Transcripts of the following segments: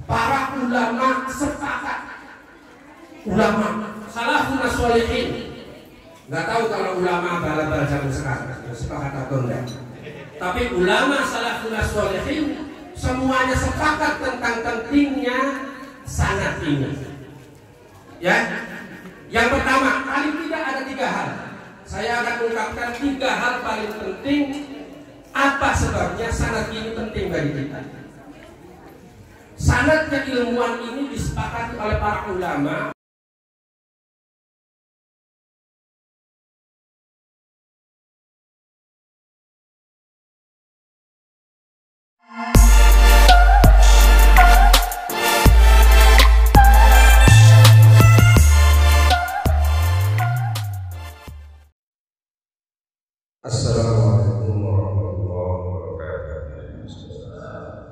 para ulama sepakat, ulama salafun sholihin. Nggak tahu kalau ulama bala-bala zaman sekarang sepakat atau enggak. Tapi ulama salafun sholihin semuanya sepakat tentang pentingnya sanad ini. Ya, yang pertama, paling tidak ada 3 hal. Saya akan ungkapkan 3 hal paling penting. Apa sebabnya sanad ini penting bagi kita? Sanad keilmuan ini disepakati oleh para ulama. Assalamualaikum warahmatullahi wabarakatuh.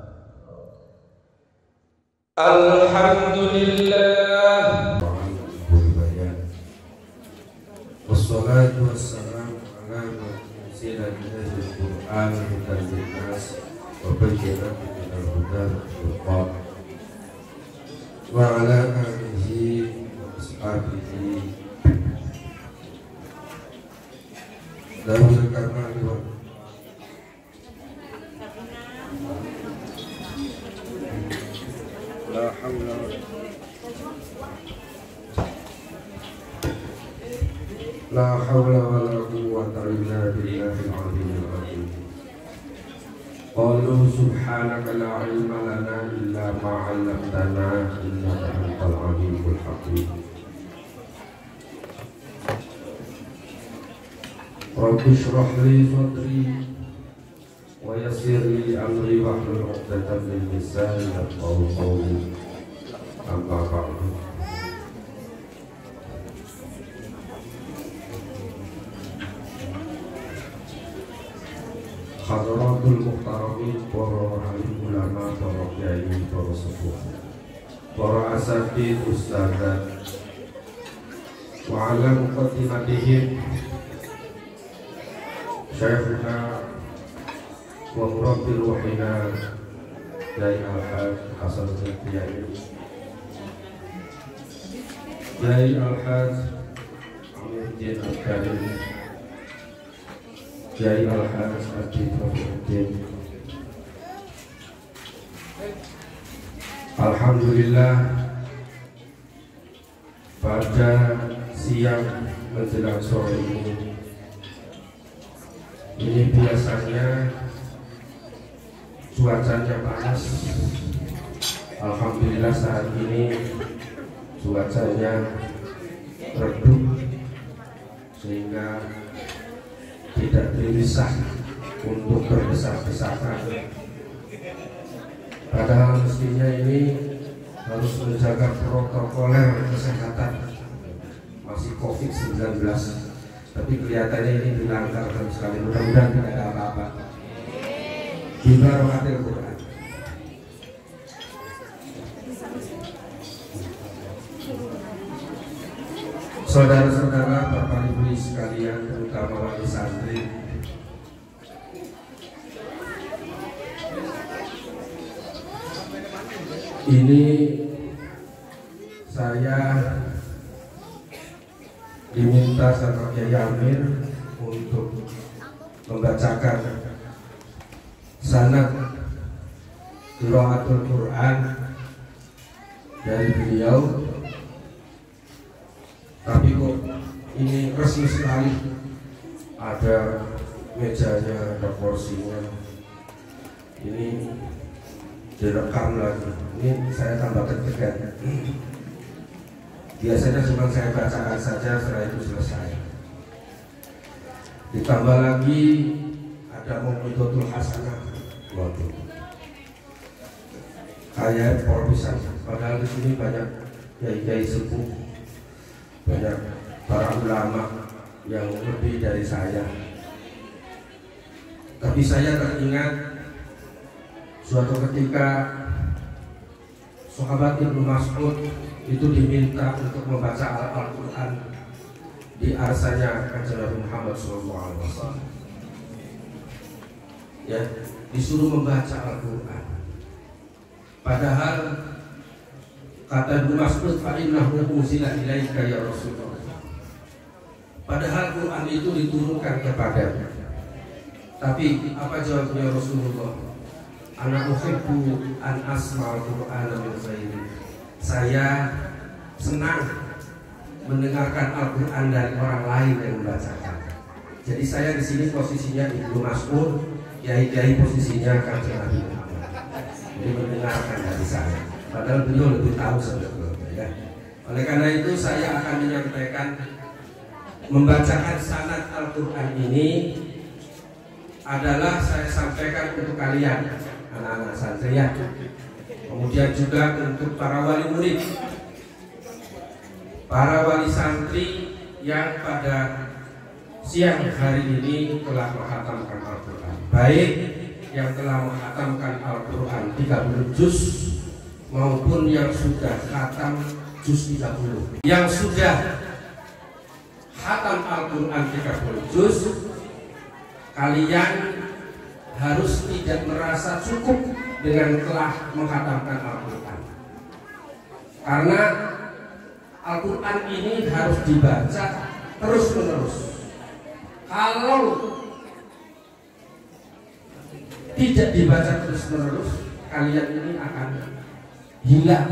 Alhamdulillah. Wassalatu wassalamu ala rasulillah Al-Quran dan Nas wa bayyinati minal huda wal furqan wa ala alihi wa ashabihi Dawil karmani wa la hawla la hawla wa la quwwata illa billahil aliyyil azim. Qalu subhanaka la ilma lana illa ma 'allamtana innaka antal alimul hakim. Rabbi shrah li sadri wa yassir li amri wahlul 'uqdatam min lisani yafqahu qawli. Amma ba'du. Hadratul muhtaramin, para alim ulama, para kiai, para sepuh, para asatidz, ustadzat, wa ala muqaddimatihim Syekhuna wa murabbi ruhina Kiai Al-Haj Hasan Kiai Al-Haj Amuddin Al-Karim Kiai Al-Haj Adi-Tafi'uddin. Alhamdulillah, pada siang menjelang sore ini biasanya cuacanya panas. Alhamdulillah saat ini cuacanya redup sehingga tidak gelisah untuk berdesak-desakan. Padahal mestinya ini harus menjaga protokoler kesehatan, masih COVID-19. Tapi kelihatannya ini dilanggar sekali. Mudah-mudahan tidak ada apa-apa. Bila rahmatil Quran. Saudara-saudara, Bapak Ibu sekalian, terutama wali santri, ini saya diminta sama Kiai Amir untuk membacakan sanad qiraatul Quran dari beliau. Tapi kok ini resmi sekali, ada mejanya, ada kursinya, ini direkam lagi. Ini saya tambah deg-degan. Biasanya cuma saya bacakan saja, setelah itu selesai. Ditambah lagi ada Mau'izatul Hasanah. Waduh, kayak perpisahan. Padahal di sini banyak kiai-kiai sepuh, banyak para ulama yang lebih dari saya. Tapi saya teringat suatu ketika sahabat Ibnu Mas'ud itu diminta untuk membaca Al-Quran di arsanya Kanjeng Nabi Muhammad SAW. Ya, disuruh membaca Al-Quran. Padahal Kata Ibnu Mas'ud, fa innahu unzila ilaika ya Rasulullah. Padahal Quran itu diturunkan kepadamu. Tapi apa jawabnya Rasulullah? Ana uhibbu an asma'al Qur'ana min ghairi. Saya senang mendengarkan Al-Qur'an dari orang lain yang membacakan. Jadi saya di sini posisinya Ibnu Mas'ud, kiai-kiai posisinya Kanjeng Nabi Muhammad. Jadi mendengarkan dari saya. Padahal beliau lebih tahu sebetulnya ya. Oleh karena itu saya akan menyampaikan membacakan sanad Al-Quran ini adalah saya sampaikan untuk kalian anak-anak santri ya. Kemudian juga untuk para wali murid, para wali santri yang pada siang hari ini telah menghatamkan Al-Quran, baik yang telah menghatamkan Al-Quran 30 juz maupun yang sudah khatam juz 30. Yang sudah khatam Al-Quran 30 juz, kalian harus tidak merasa cukup dengan telah menghatamkan Al-Quran, karena Al-Quran ini harus dibaca terus-menerus. Kalau tidak dibaca terus-menerus, kalian ini akan hilang.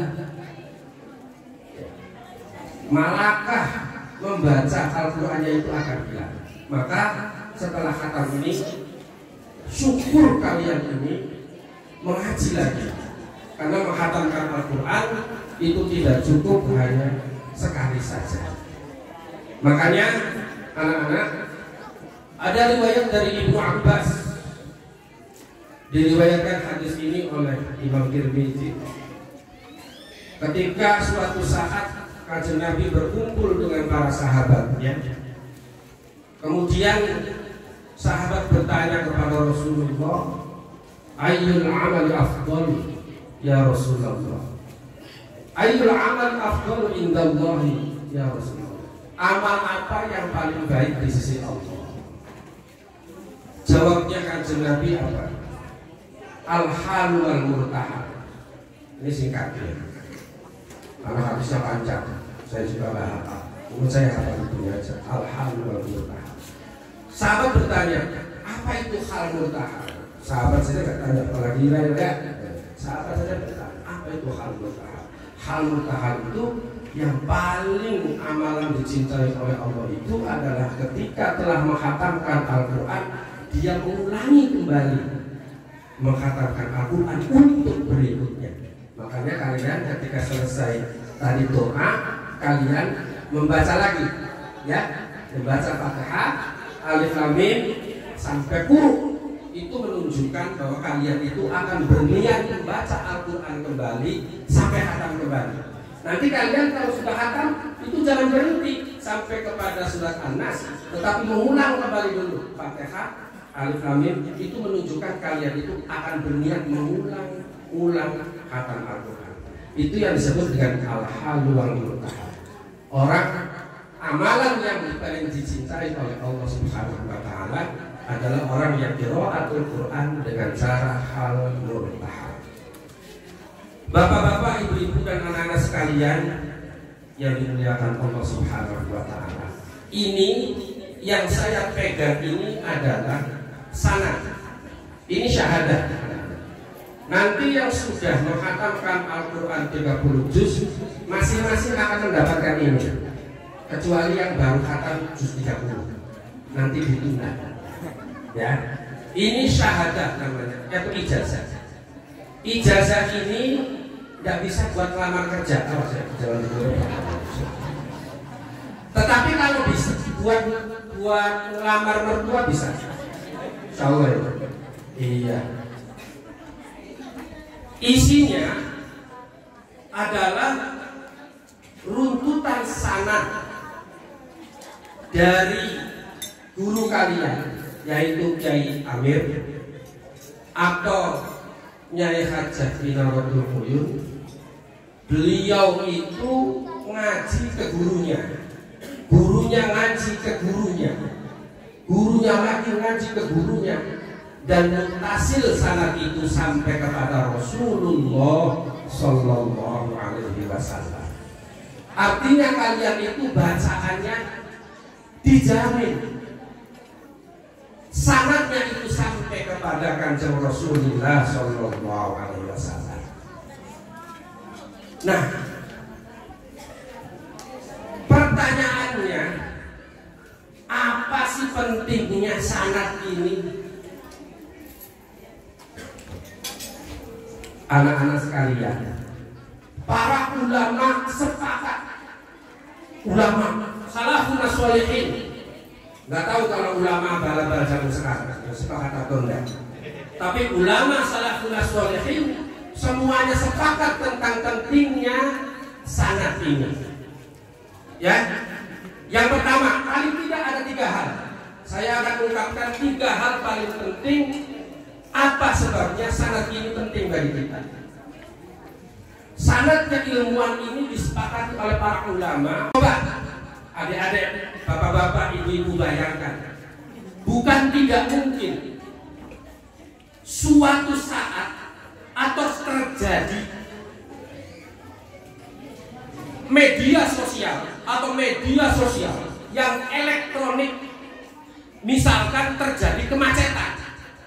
Malakah membaca Al-Qurannya itu akan hilang. Maka setelah khatam ini, syukur kalian ini mengaji lagi, karena menghatamkan Al-Quran itu tidak cukup hanya sekali saja. Makanya anak-anak, ada riwayat dari Ibnu Abbas, diriwayatkan hadis ini oleh Imam Tirmidzi. Ketika suatu saat Kanjeng Nabi berkumpul dengan para sahabatnya, kemudian sahabat bertanya kepada Rasulullah, ayyul amali afdal ya Rasulullah, ayyul amali afdal indallahi ya Rasulullah, amal apa yang paling baik di sisi Allah? Jawabnya Kanjeng Nabi apa? Al-halu wal murtahal. Ini singkatnya, karena hadisnya panjang, saya juga nggak hafal. Menurut saya hafal itu aja. Al-halu wal murtahal. Sahabat bertanya, apa itu hal murtahal? Sahabat saja nggak tanya, apalagi ya. Sahabat saja bertanya, apa itu hal murtahal? Hal murtahal itu yang paling amalan dicintai oleh Allah itu adalah ketika telah menghatamkan Al-Quran, dia mengulangi kembali menghatamkan Al-Quran untuk berikutnya. Makanya kalian ketika selesai tadi doa, kalian membaca lagi, ya, membaca Fatihah, Alif Lam Mim sampai Qur'an. Itu menunjukkan bahwa kalian itu akan berniat membaca Al-Quran kembali sampai hatam kembali. Nanti kalian kalau sudah hatam itu jangan berhenti sampai kepada surat An-Nas, tetapi mengulang kembali dulu Fatihah, Alif Lam Mim. Itu menunjukkan kalian itu akan berniat mengulang hatam Al-Quran. Itu yang disebut dengan al-halu wal murtahal. Orang amalan yang paling dicintai oleh Allah Subhanahu wa taala adalah orang yang qiraatul Quran dengan cara hal murtahal. Bapak-bapak, ibu-ibu dan anak-anak sekalian yang dimuliakan Allah Subhanahu wa taala, ini yang saya pegang ini adalah sanad. Ini syahadat. Nanti yang sudah menghatamkan Al-Quran 30 juz, masing-masing akan mendapatkan ini, kecuali yang baru khatam juz 30, nanti ditunda. Ya, ini syahadat namanya, yaitu ijazah. Ijazah ini nggak bisa buat lamar kerja, jangan dulu. Tetapi kalau bisa buat lamar mertua bisa. Insya Allah ya. Iya. Isinya adalah runtutan sanad dari guru kalian, yaitu Kiai Amir atau Nyai Hajah Minaratul Quyun. Beliau itu ngaji ke gurunya, gurunya ngaji ke gurunya, gurunya lagi ngaji ke gurunya, dan mutasil sanad itu sampai kepada Rasulullah Sallallahu alaihi wasallam. Artinya kalian itu bacaannya dijamin, sanadnya itu sampai kepada Kanjeng Rasulullah Sallallahu alaihi wasallam. Nah, pertanyaannya, apa sih pentingnya sanad ini? Anak-anak sekalian, para ulama sepakat, ulama salafun sholihin, nggak tahu kalau ulama bala-bala zaman sekarang sepakat atau enggak, tapi ulama salafun sholihin semuanya sepakat tentang pentingnya sanad ini. Ya, yang pertama, paling tidak ada 3 hal. Saya akan ungkapkan 3 hal paling penting. Apa sebabnya sanad ini penting bagi kita? Sanadnya ilmuwan ini disepakati oleh para ulama. Coba adik-adik, bapak-bapak, ibu-ibu bayangkan, bukan tidak mungkin suatu saat atau terjadi media sosial yang elektronik, misalkan terjadi kemacetan,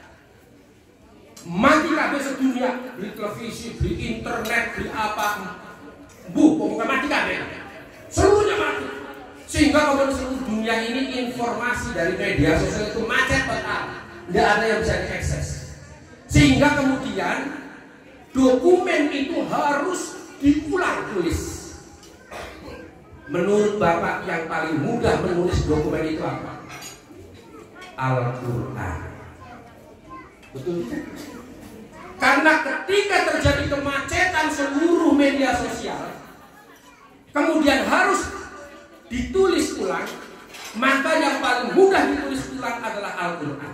mati kabeh sedunia, beli televisi, beli internet, beli apa, pokoknya mati kabeh, seluruhnya mati, sehingga kemudian seluruh dunia ini informasi dari media sosial itu macet total, tidak ada yang bisa diakses, sehingga kemudian dokumen itu harus diulang tulis. Menurut Bapak, yang paling mudah menulis dokumen itu apa? Al-Quran. Betul? Karena ketika terjadi kemacetan seluruh media sosial, kemudian harus ditulis ulang, maka yang paling mudah ditulis ulang adalah Al-Quran.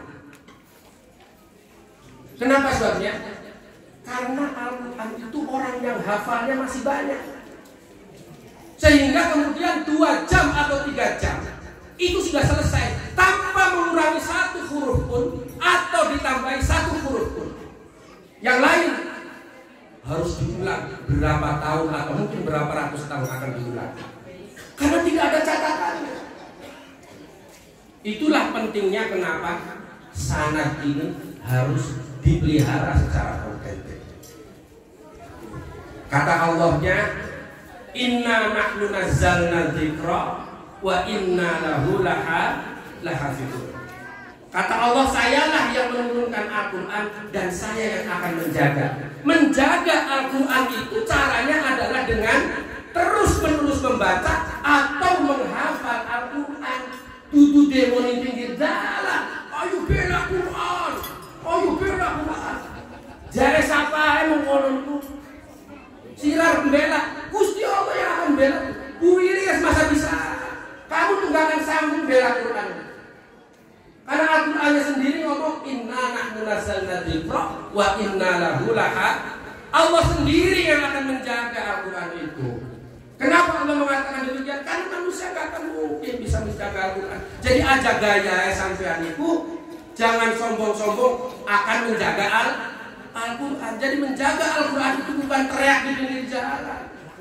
Kenapa sebabnya? Karena Al-Quran itu orang yang hafalnya masih banyak, sehingga kemudian 2 jam atau 3 jam itu sudah selesai tanpa mengurangi 1 huruf pun atau ditambahi 1 huruf pun. Yang lain harus diulang berapa tahun atau mungkin berapa ratus tahun akan diulang, karena tidak ada catatannya. Itulah pentingnya kenapa sanad ini harus dipelihara secara autentik. Kata Allahnya, inna nahnu nazzalna dzikra wa inna lahu lahafizun. Kata Allah, sayalah yang menurunkan Al-Quran dan saya yang akan menjaga Al-Quran. Itu caranya adalah dengan terus-menerus membaca atau menghafal Al-Quran. Dudu demo di pinggir jalan, ayo bela Quran, ayo bela Quran. Jare siapa yang mengolonku? Sirar bela, Gusti Allah yang akan bela. Bu Iris masa bisa? Kamu tuh gak akan sambung bela Quran. Karena Al-Qurannya sendiri ngomong inna nahnu nazzalna dzikra wa inna lahu lahafizun. Allah sendiri yang akan menjaga Al-Quran itu. Kenapa Allah mengatakan demikian? Karena manusia gak akan mungkin bisa menjaga Al-Quran. Jadi aja gaya sampean itu, jangan sombong-sombong akan menjaga Al-Quran. Jadi menjaga Al-Quran itu bukan teriak di pinggir jalan.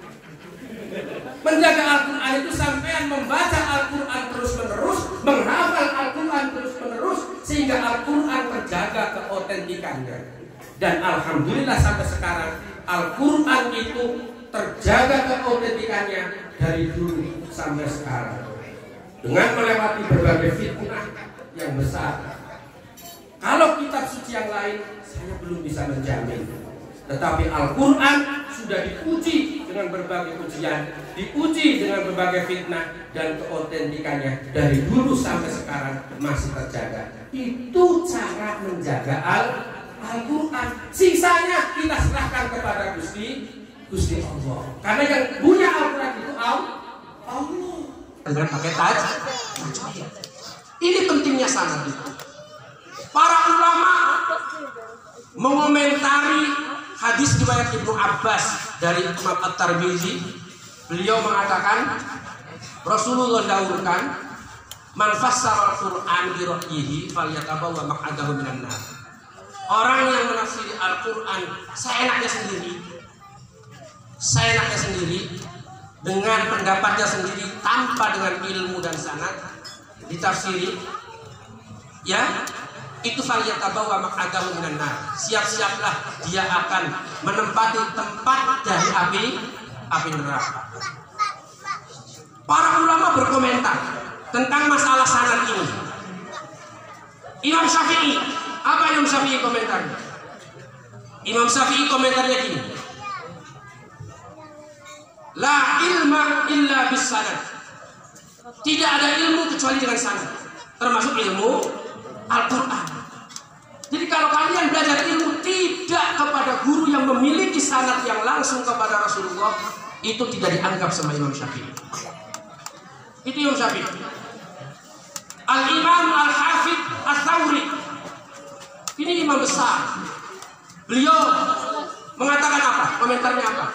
Menjaga Al-Quran itu sampean membaca Al-Quran terus-menerus, menghafal Al-Quran terus-menerus, sehingga Al-Quran terjaga keautentikannya. Dan alhamdulillah sampai sekarang Al-Quran itu terjaga keautentikannya dari dulu sampai sekarang, dengan melewati berbagai fitnah yang besar. Kalau kitab suci yang lain saya belum bisa menjamin, tetapi Al-Quran sudah diuji dengan berbagai ujian, diuji dengan berbagai fitnah, dan keautentikannya dari dulu sampai sekarang masih terjaga. Itu cara menjaga Al-Quran. Sisanya kita serahkan kepada Gusti Allah. Karena yang punya Al-Quran itu Allah. Dengan pakai taj. Ini pentingnya sanad itu. Para ulama mengomentari hadis riwayat Ibnu Abbas dari Imam At-Tirmidzi. Beliau mengatakan Rasulullah dahulukan man fassara al-Qur'an bi ra'yihi falyatabawwa maq'adahu minan nar. Orang yang menafsiri Al-Quran seenaknya sendiri, seenaknya sendiri dengan pendapatnya sendiri tanpa dengan ilmu dan sanad ditafsiri, ya, itu falyatabawwa maq'adahu minan nar. Siap-siaplah dia akan menempati tempat dari api neraka. Para ulama berkomentar tentang masalah sanad ini. Imam Syafi'i, apa Imam Syafi'i komentarnya? Imam Syafi'i komentarnya gini: la ilma illa bis sanad. Tidak ada ilmu kecuali dengan sanad, termasuk ilmu Al-Quran. Jadi kalau kalian belajar ilmu tidak kepada guru yang memiliki sanad yang langsung kepada Rasulullah, itu tidak dianggap sama Imam Syafi'i. Itu Imam Syafi'i. Al-Imam Al-Hafidh Ats-Tsauri, ini imam besar. Beliau mengatakan apa? Komentarnya apa?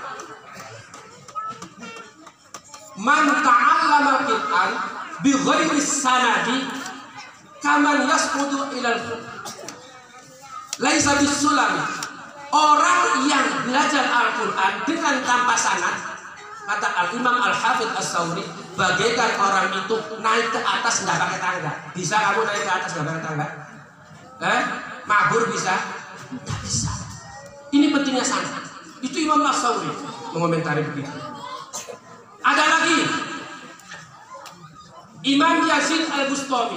Man ta'allama al-Qur'an bi ghairi sanadi kaman yasqutu ilal laisa bisulami. Orang yang belajar Al-Qur'an dengan tanpa sanad, kata Al-Imam Al-Hafidh Ats-Tsauri, bagaikan orang itu naik ke atas nggak pakai tangga. Bisa kamu naik ke atas nggak pakai tangga? Mabur bisa? Nggak bisa. Ini pentingnya sanad. Itu Imam Ats-Tsauri mengomentari begitu. Ada lagi Imam Yazid Al-Bustami.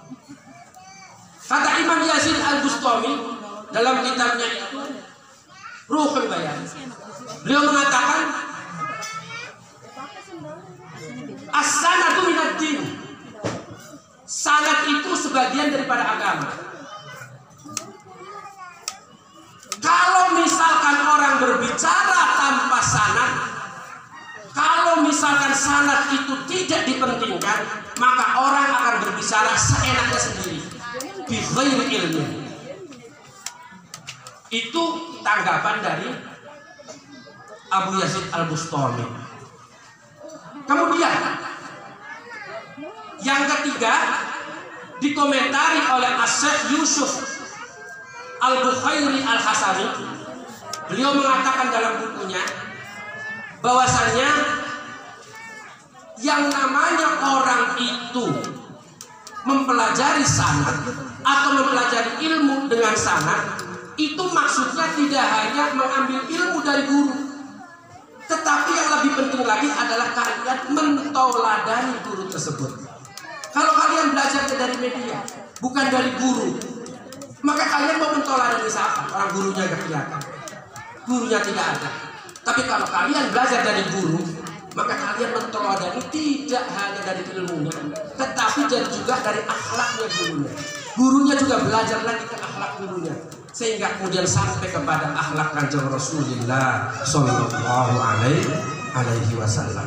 Kata Imam Yazid Al-Bustami dalam kitabnya itu Ruhul Bayan, beliau mengatakan as-sanadu minad din. Sanad itu sebagian daripada agama. Kalau misalkan orang berbicara tanpa sanad, kalau misalkan sanad itu tidak dipentingkan, maka orang akan berbicara seenaknya sendiri, bi ghairi ilmi. Itu tanggapan dari Abu Yazid Al-Bustami. Kemudian yang ketiga dikomentari oleh Asy-Syaikh Yusuf Al-Bukhairi Al-Hasani. Beliau mengatakan dalam bukunya bahwasannya yang namanya orang itu mempelajari sanad atau mempelajari ilmu dengan sanad, itu maksudnya tidak hanya mengambil ilmu dari guru, tetapi yang lebih penting lagi adalah kalian mentoladani guru tersebut. Kalau kalian belajar dari media, bukan dari guru, maka kalian mau mentoladani siapa? Orang gurunya gak kelihatan, gurunya tidak ada. Tapi kalau kalian belajar dari guru, maka kalian mentoladani tidak hanya dari ilmunya, tetapi juga dari akhlaknya gurunya. Gurunya juga belajar lagi ke akhlak gurunya, sehingga kemudian sampai kepada akhlak Kanjeng Rasulullah Sallallahu Alaihi Wasallam.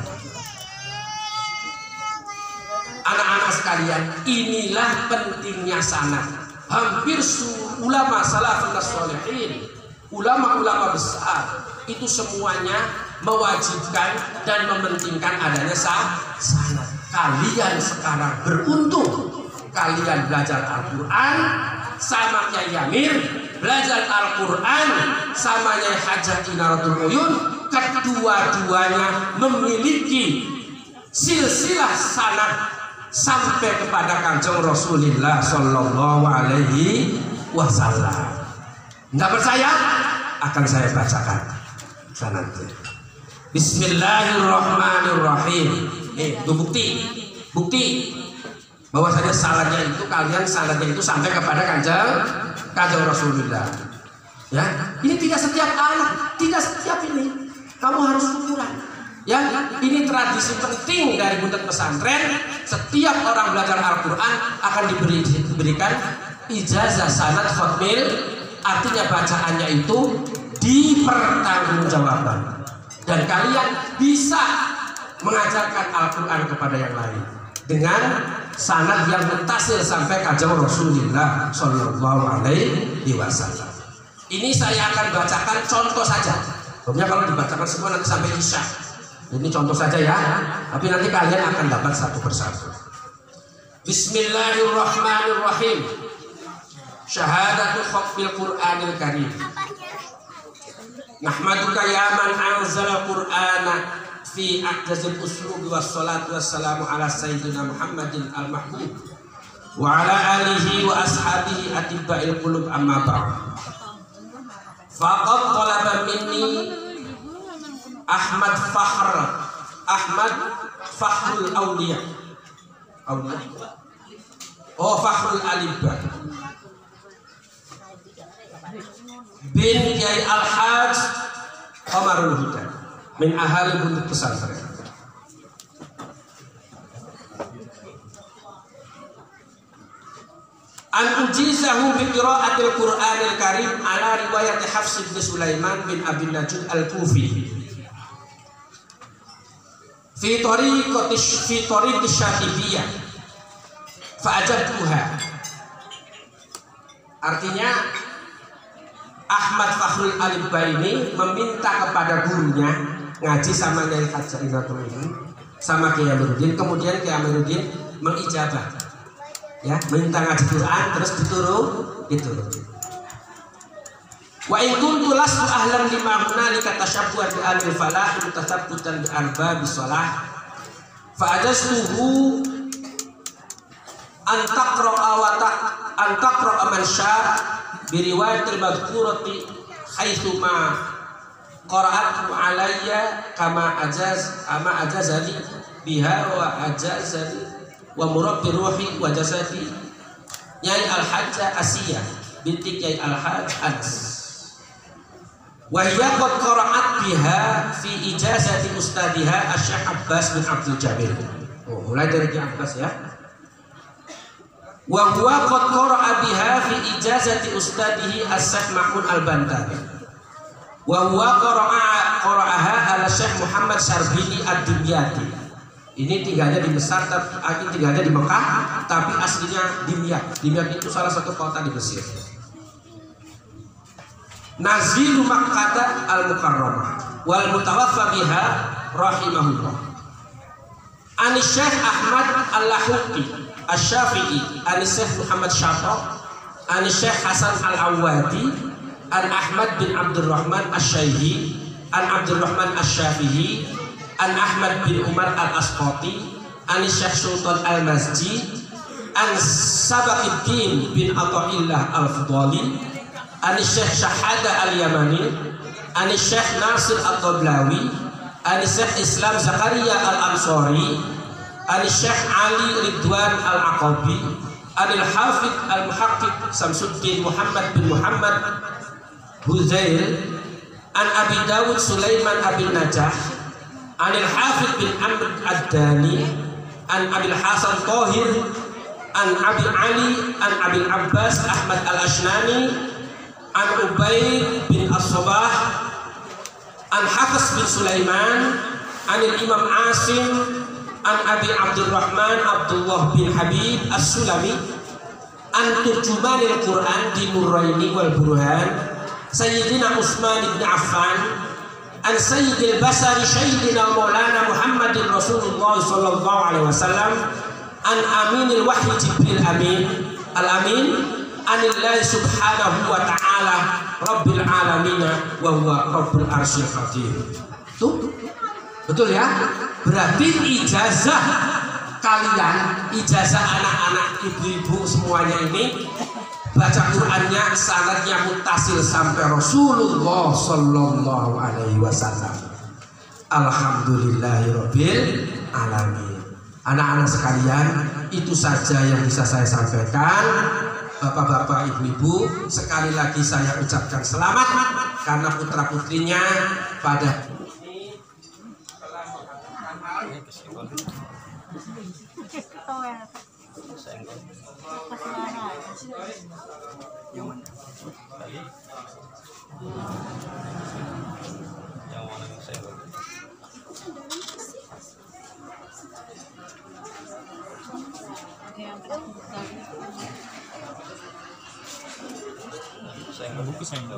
Anak-anak sekalian, inilah pentingnya sanad. Hampir ulama salafun sholihin, ulama-ulama besar, itu semuanya mewajibkan dan mementingkan adanya sanad. Kalian sekarang beruntung, kalian belajar Al-Quran sama Kyai Yamir, belajar Al-Quran sama Nyai Hajah Inaratul Uyun, kedua-duanya memiliki silsilah sanad sampai kepada Kanjeng Rasulullah Sallallahu Alaihi Wasallam. Nggak percaya? Akan saya bacakan sanadnya. Bismillahirrahmanirrahim. Itu bukti bahwasanya sanadnya itu sampai kepada Kanjeng Rasulullah. Ya, ini tidak setiap anak, tidak setiap ini. Kamu harus ukuran. Ya, ini tradisi penting dari buntut pesantren. Setiap orang belajar Al-Quran akan diberikan ijazah sanad khatmil, artinya bacaannya itu dipertanggungjawabkan. Dan kalian bisa mengajarkan Al-Quran kepada yang lain dengan sanad yang mutasil sampai Kanjeng Rasulullah Sallallahu Alaihi Wasallam. Ini saya akan bacakan contoh saja. Pokoknya kalau dibacakan semua nanti sampai isya. Ini contoh saja ya, tapi nanti kalian akan dapat satu persatu. Bismillahirrahmanirrahim. Syahadatu khatmil Qur'anil Karim. Nahmaduka ya man anzala Qur'ana fi aqdazil uslubi wassalatu wassalamu ala sayyidina Muhammadin al-mahbub wa ala alihi wa ashabihi atibba'il qulub amma ba'd. Faqad talaba minni Ahmad Fakhrul Awliya Fakhrul Alibba bin Kiai Al-Haj Omarul Huda min ahali Pondok Pesantren an ujizahu bi qiraatil Qur'anil Karim ala riwayat Hafs bin Sulaiman bin Abi Najud Al-Kufi fi tariq Syatibiyah fa'ajabtuha. Artinya Ahmad Fakhrul Alibba ini meminta kepada gurunya ngaji sama Kiai Hajar Inatul ini sama Kiai Amiruddin, kemudian Kiai Amiruddin mengijabah, ya, minta ngaji Quran terus diturun. Wa in kuntu lastu ahlan lima hunalika tashabbuhan bi alil falah mutasabbutan bi arbabi shalah fa ajastuhu an taqra'a man syaa bi riwayatil madhkurati haitsu ma qara'atu alayya kama ajazani biha wa ajazani wa murabbi ruhi wa jasadi Yai Al-Hajjah Asiyah binti Yai Al-Hajj Anas wa hiya qad qara'at biha fi ijazati ustadiha Asy-Syaikh Abbas bin Abdul Jamil. Mulai dari Abbas, ya. Wa huwa qad qara'a biha fi ijazati ustadihi As-Syaikh Mahmud Al-Bantari. Wa huwa qara'aha ala Syekh Muhammad Syarbini Ad-Dimyati. Ini tinggalnya di Mesir, tapi tinggalnya di Mekah, tapi aslinya Dimyat. Dimyat itu salah satu kota di Mesir. Nazilu Makkah al-Mukarramah wal mutawaffa biha rahimahullah. An Syekh Ahmad Al-Lahuqi Asy-Syafi'i, an Syekh Muhammad Syafaq, an Syekh Hasan Al-Awwadi, an Ahmad bin Abdurrahman Asy-Syaikhi, an Abdurrahman Asy-Syafi'i, an Ahmad bin Umar Al-Asqati, an Syekh Sultan Al-Masjid, an Sabaqiddin bin Athaillah Al-Fudali, an Syekh Syahada Al-Yamani, an Syekh Nasir Al-Qablawi, an Syekh Islam Zakaria Al-Ansari, an Syekh Ali Ridwan Al-Aqabi, an Al-Hafidh Al-Muhaqqiq Samsuddin Muhammad bin Muhammad Huzail, an Abi Dawud Sulaiman Abi Najah, an Al-Hafidh bin Amr Ad-Dani, an Abil Hasan Tahir, an Abi Ali, an Abil Abbas Ahmad Al-Ashnani, an Ubaid bin As-Sabah, an Hafiz bin Sulaiman, an Imam Asim, an Abi Abdurrahman Abdullah bin Habib As-Sulami, an Turjumanil Quran di Nuraini wal Burhan Sayyidina Utsman bin Affan, an Sayyidil Basari Sayyidina Maulana Muhammadin Rasulullah sallallahu alaihi wasallam, an Aminil Wahyi Jibril Amin Al-Amin, anillahi subhanahu wa ta'ala rabbil alamin wa huwa rabbul arsyil qadir. Tuh, betul ya? Berarti ijazah kalian, ijazah anak-anak ibu-ibu semuanya ini baca Qur'annya sanadnya muttasil sampai Rasulullah sallallahu alaihi wasallam. Alhamdulillahirabbil alamin. Anak-anak sekalian, itu saja yang bisa saya sampaikan. Bapak-bapak, ibu-ibu, sekali lagi saya ucapkan selamat karena putra-putrinya pada ini telah melakukan hal Saya